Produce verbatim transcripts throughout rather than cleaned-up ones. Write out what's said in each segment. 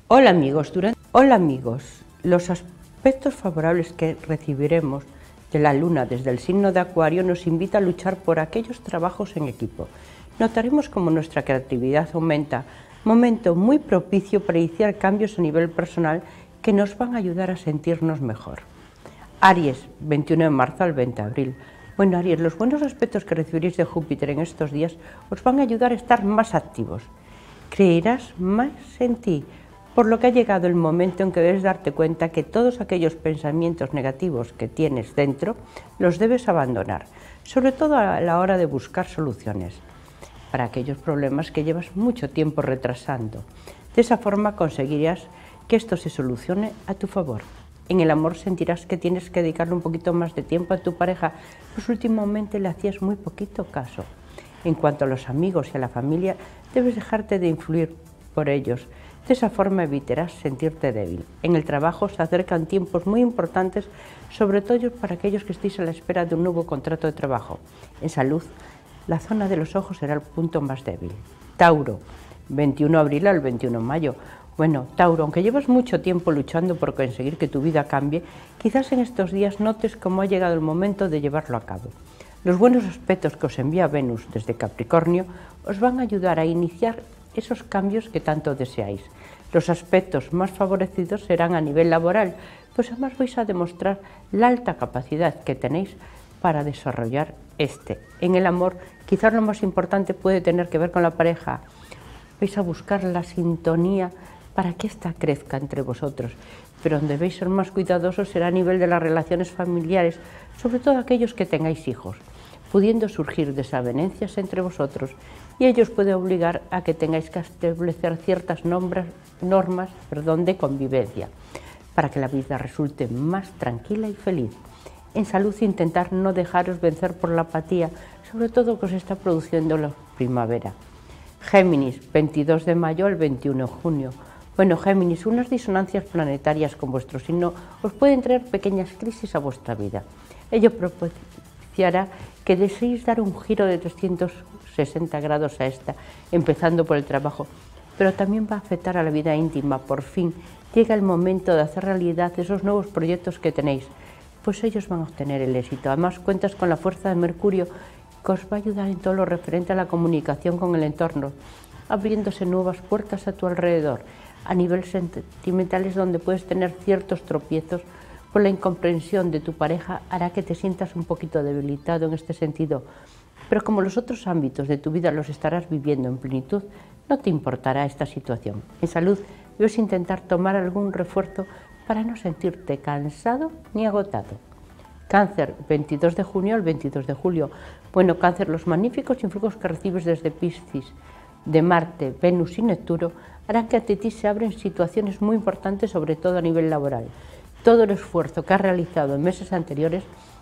Hola amigos, durante... Hola amigos, los aspectos favorables que recibiremos de la luna desde el signo de Acuario nos invita a luchar por aquellos trabajos en equipo. Notaremos cómo nuestra creatividad aumenta, momento muy propicio para iniciar cambios a nivel personal que nos van a ayudar a sentirnos mejor. Aries, veintiuno de marzo al veinte de abril. Bueno Aries, los buenos aspectos que recibiréis de Júpiter en estos días os van a ayudar a estar más activos. Creerás más en ti, por lo que ha llegado el momento en que debes darte cuenta que todos aquellos pensamientos negativos que tienes dentro los debes abandonar, sobre todo a la hora de buscar soluciones para aquellos problemas que llevas mucho tiempo retrasando. De esa forma conseguirás que esto se solucione a tu favor. En el amor sentirás que tienes que dedicarle un poquito más de tiempo a tu pareja, pues últimamente le hacías muy poquito caso. En cuanto a los amigos y a la familia, debes dejarte de influir por ellos. De esa forma evitarás sentirte débil. En el trabajo se acercan tiempos muy importantes, sobre todo para aquellos que estéis a la espera de un nuevo contrato de trabajo. En salud, la zona de los ojos será el punto más débil. Tauro, veintiuno de abril al veintiuno de mayo. Bueno, Tauro, aunque llevas mucho tiempo luchando por conseguir que tu vida cambie, quizás en estos días notes cómo ha llegado el momento de llevarlo a cabo. Los buenos aspectos que os envía Venus desde Capricornio os van a ayudar a iniciar esos cambios que tanto deseáis. Los aspectos más favorecidos serán a nivel laboral, pues además vais a demostrar la alta capacidad que tenéis para desarrollar este. En el amor, quizás lo más importante puede tener que ver con la pareja. Vais a buscar la sintonía para que ésta crezca entre vosotros, pero donde debéis ser más cuidadosos será a nivel de las relaciones familiares, sobre todo aquellos que tengáis hijos, pudiendo surgir desavenencias entre vosotros, y ellos puede obligar a que tengáis que establecer ciertas nombras, normas perdón, de convivencia, para que la vida resulte más tranquila y feliz. En salud, intentar no dejaros vencer por la apatía, sobre todo que os está produciendo la primavera. Géminis, veintidós de mayo al veintiuno de junio. Bueno, Géminis, unas disonancias planetarias con vuestro signo os pueden traer pequeñas crisis a vuestra vida. Ello propiciará que deseéis dar un giro de trescientos sesenta grados a esta, empezando por el trabajo, pero también va a afectar a la vida íntima. Por fin llega el momento de hacer realidad esos nuevos proyectos que tenéis, pues ellos van a obtener el éxito. Además, cuentas con la fuerza de Mercurio, que os va a ayudar en todo lo referente a la comunicación con el entorno, abriéndose nuevas puertas a tu alrededor. A nivel sentimental es donde puedes tener ciertos tropiezos, por la incomprensión de tu pareja hará que te sientas un poquito debilitado en este sentido, pero como los otros ámbitos de tu vida los estarás viviendo en plenitud, no te importará esta situación. En salud, debes intentar tomar algún refuerzo para no sentirte cansado ni agotado. Cáncer, veintidós de junio al veintidós de julio. Bueno, Cáncer, los magníficos influjos que recibes desde Piscis, de Marte, Venus y Neptuno, harán que ante ti se abren situaciones muy importantes, sobre todo a nivel laboral. Todo el esfuerzo que has realizado en meses anteriores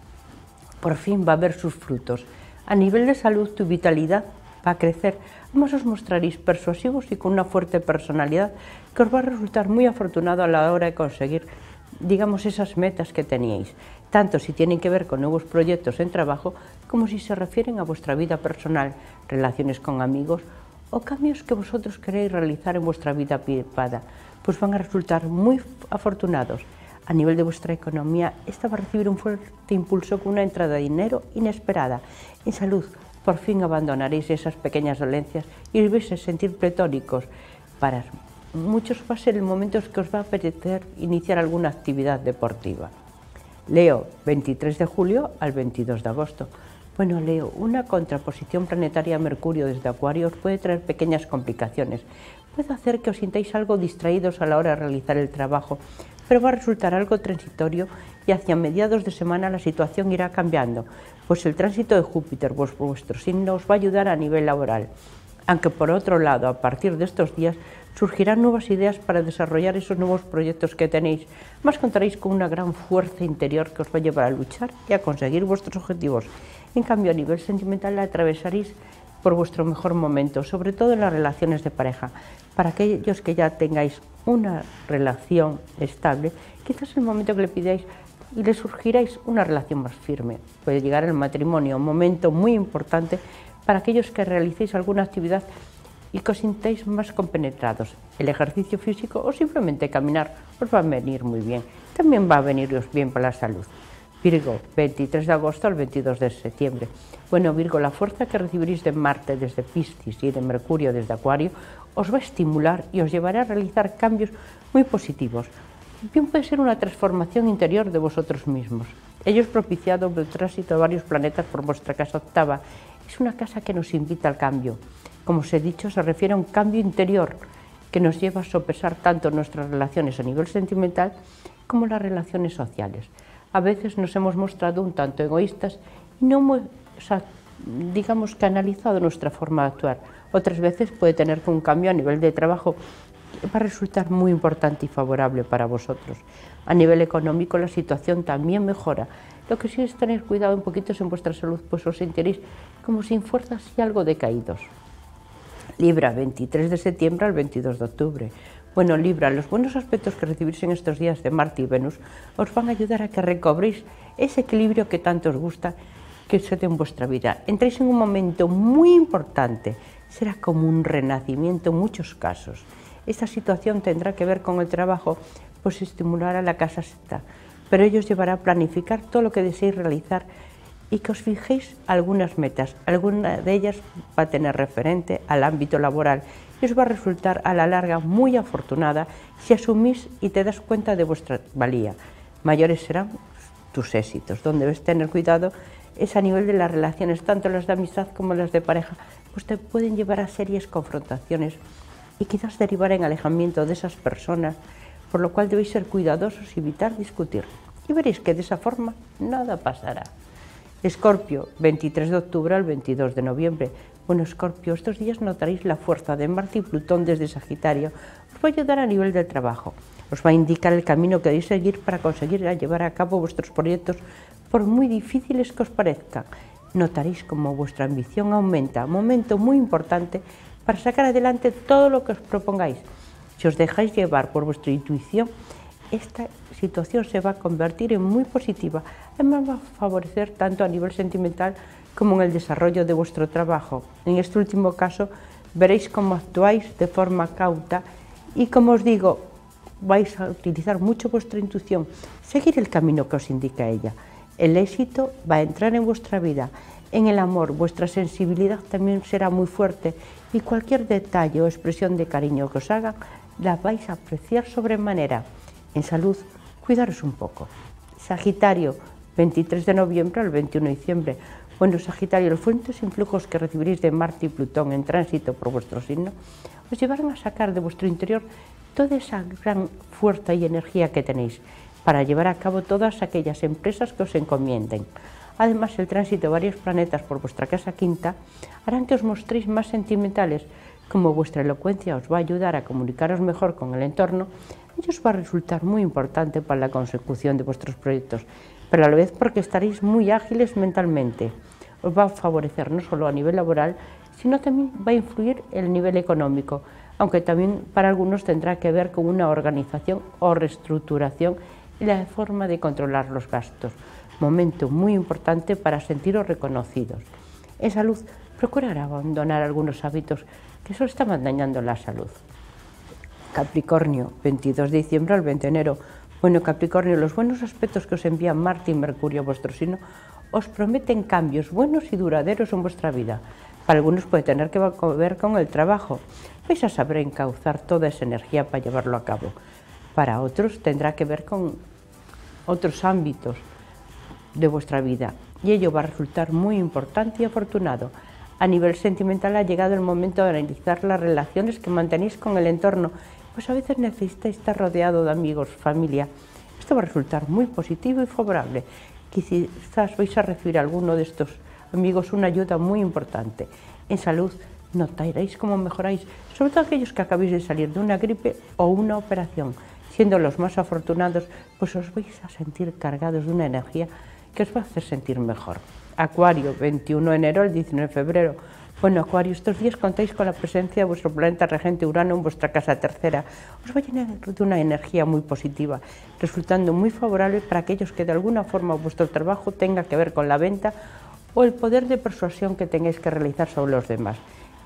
por fin va a ver sus frutos. A nivel de salud, tu vitalidad va a crecer. Además, os mostraréis persuasivos y con una fuerte personalidad que os va a resultar muy afortunado a la hora de conseguir, digamos, esas metas que teníais, tanto si tienen que ver con nuevos proyectos en trabajo como si se refieren a vuestra vida personal, relaciones con amigos o cambios que vosotros queréis realizar en vuestra vida privada, pues van a resultar muy afortunados. A nivel de vuestra economía, esta va a recibir un fuerte impulso con una entrada de dinero inesperada. En salud, por fin abandonaréis esas pequeñas dolencias y os vais a sentir pletóricos. Para muchos va a ser el momento en que os va a apetecer iniciar alguna actividad deportiva. Leo, veintitrés de julio al veintidós de agosto. Bueno, Leo, una contraposición planetaria a Mercurio desde Acuario os puede traer pequeñas complicaciones. Puede hacer que os sintáis algo distraídos a la hora de realizar el trabajo, pero va a resultar algo transitorio y hacia mediados de semana la situación irá cambiando, pues el tránsito de Júpiter, vuestro signo, os va a ayudar a nivel laboral. Aunque por otro lado, a partir de estos días, surgirán nuevas ideas para desarrollar esos nuevos proyectos que tenéis. Más contaréis con una gran fuerza interior que os va a llevar a luchar y a conseguir vuestros objetivos. En cambio, a nivel sentimental, la atravesaréis por vuestro mejor momento, sobre todo en las relaciones de pareja. Para aquellos que ya tengáis una relación estable, quizás es el momento que le pidáis y le surgiráis una relación más firme. Puede llegar el matrimonio, un momento muy importante para aquellos que realicéis alguna actividad y que os sintáis más compenetrados. El ejercicio físico o simplemente caminar os va a venir muy bien. También va a veniros bien para la salud. Virgo, veintitrés de agosto al veintidós de septiembre. Bueno, Virgo, la fuerza que recibiréis de Marte desde Piscis y de Mercurio desde Acuario os va a estimular y os llevará a realizar cambios muy positivos. Bien puede ser una transformación interior de vosotros mismos. Ello es propiciado por el tránsito de varios planetas por vuestra casa octava. Es una casa que nos invita al cambio. Como os he dicho, se refiere a un cambio interior que nos lleva a sopesar tanto nuestras relaciones a nivel sentimental como las relaciones sociales. A veces nos hemos mostrado un tanto egoístas y no hemos, digamos, canalizado nuestra forma de actuar. Otras veces puede tener que un cambio a nivel de trabajo va a resultar muy importante y favorable para vosotros. A nivel económico la situación también mejora. Lo que sí es tener cuidado un poquito en vuestra salud, pues os sentiréis como sin fuerzas y algo decaídos. Libra, veintitrés de septiembre al veintidós de octubre. Bueno, Libra, los buenos aspectos que recibís en estos días de Marte y Venus os van a ayudar a que recobréis ese equilibrio que tanto os gusta que se dé en vuestra vida. Entréis en un momento muy importante, será como un renacimiento en muchos casos. Esta situación tendrá que ver con el trabajo, pues estimulará la casa sexta, pero ello os llevará a planificar todo lo que deseéis realizar y que os fijéis algunas metas. Alguna de ellas va a tener referente al ámbito laboral y os va a resultar a la larga muy afortunada si asumís y te das cuenta de vuestra valía. Mayores serán tus éxitos. Donde debes tener cuidado es a nivel de las relaciones, tanto las de amistad como las de pareja, pues te pueden llevar a serias confrontaciones y quizás derivar en alejamiento de esas personas, por lo cual debéis ser cuidadosos y evitar discutir. Y veréis que de esa forma nada pasará. Escorpio, veintitrés de octubre al veintidós de noviembre. Bueno, Escorpio, estos días notaréis la fuerza de Marte y Plutón desde Sagitario. Os va a ayudar a nivel del trabajo. Os va a indicar el camino que debéis seguir para conseguir llevar a cabo vuestros proyectos, por muy difíciles que os parezcan. Notaréis como vuestra ambición aumenta, momento muy importante para sacar adelante todo lo que os propongáis. Si os dejáis llevar por vuestra intuición, esta situación se va a convertir en muy positiva. Además va a favorecer tanto a nivel sentimental como en el desarrollo de vuestro trabajo. En este último caso veréis cómo actuáis de forma cauta y, como os digo, vais a utilizar mucho vuestra intuición, seguir el camino que os indica ella. El éxito va a entrar en vuestra vida. En el amor, vuestra sensibilidad también será muy fuerte y cualquier detalle o expresión de cariño que os hagan, la vais a apreciar sobremanera. En salud, cuidaros un poco. Sagitario, veintitrés de noviembre al veintiuno de diciembre. Bueno, Sagitario, los fuertes influjos que recibiréis de Marte y Plutón en tránsito por vuestro signo os llevarán a sacar de vuestro interior toda esa gran fuerza y energía que tenéis para llevar a cabo todas aquellas empresas que os encomienden. Además, el tránsito de varios planetas por vuestra casa quinta harán que os mostréis más sentimentales. Como vuestra elocuencia os va a ayudar a comunicaros mejor con el entorno, ello os va a resultar muy importante para la consecución de vuestros proyectos, pero a la vez porque estaréis muy ágiles mentalmente. Os va a favorecer no solo a nivel laboral, sino también va a influir en el nivel económico, aunque también para algunos tendrá que ver con una organización o reestructuración y la forma de controlar los gastos. Momento muy importante para sentiros reconocidos. En salud, procurar abandonar algunos hábitos que solo estaban dañando la salud. Capricornio, veintidós de diciembre al veinte de enero. Bueno, Capricornio, los buenos aspectos que os envían Marte y Mercurio a vuestro signo os prometen cambios buenos y duraderos en vuestra vida. Para algunos puede tener que ver con el trabajo. Vais a saber encauzar toda esa energía para llevarlo a cabo. Para otros tendrá que ver con otros ámbitos de vuestra vida y ello va a resultar muy importante y afortunado. A nivel sentimental ha llegado el momento de analizar las relaciones que mantenéis con el entorno, pues a veces necesitáis estar rodeado de amigos, familia. Esto va a resultar muy positivo y favorable. Quizás vais a recibir a alguno de estos amigos una ayuda muy importante. En salud, notaréis cómo mejoráis, sobre todo aquellos que acabéis de salir de una gripe o una operación. Siendo los más afortunados, pues os vais a sentir cargados de una energía que os va a hacer sentir mejor. Acuario, veintiuno de enero al diecinueve de febrero. Bueno, Acuario, estos días contáis con la presencia de vuestro planeta regente Urano en vuestra casa tercera. Os va a llenar de una energía muy positiva, resultando muy favorable para aquellos que de alguna forma vuestro trabajo tenga que ver con la venta o el poder de persuasión que tengáis que realizar sobre los demás.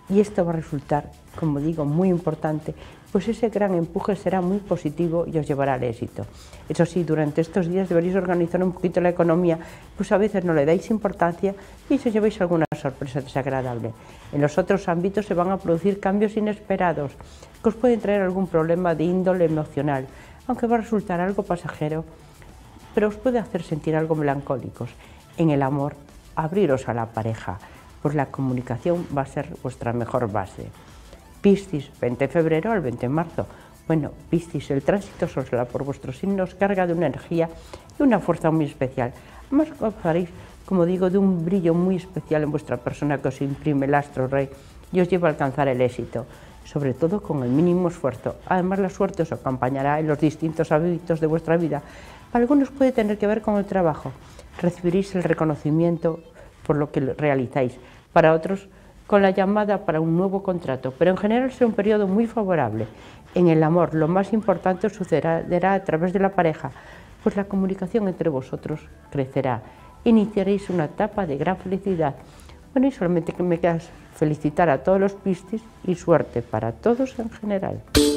Y esto va a resultar, como digo, muy importante, pues ese gran empuje será muy positivo y os llevará al éxito. Eso sí, durante estos días deberéis organizar un poquito la economía, pues a veces no le dais importancia y os lleváis alguna sorpresa desagradable. En los otros ámbitos se van a producir cambios inesperados, que os pueden traer algún problema de índole emocional, aunque va a resultar algo pasajero, pero os puede hacer sentir algo melancólicos. En el amor, abriros a la pareja, pues la comunicación va a ser vuestra mejor base. Piscis, veinte de febrero al veinte de marzo. Bueno, Piscis, el tránsito solar por vuestros signos carga de una energía y una fuerza muy especial. Además, gozaréis, como digo, de un brillo muy especial en vuestra persona que os imprime el astro rey y os lleva a alcanzar el éxito, sobre todo con el mínimo esfuerzo. Además, la suerte os acompañará en los distintos hábitos de vuestra vida. Para algunos puede tener que ver con el trabajo. Recibiréis el reconocimiento por lo que realizáis. Para otros, con la llamada para un nuevo contrato, pero en general será un periodo muy favorable. En el amor, lo más importante sucederá a través de la pareja, pues la comunicación entre vosotros crecerá. Iniciaréis una etapa de gran felicidad. Bueno, y solamente que me queda felicitar a todos los Piscis y suerte para todos en general.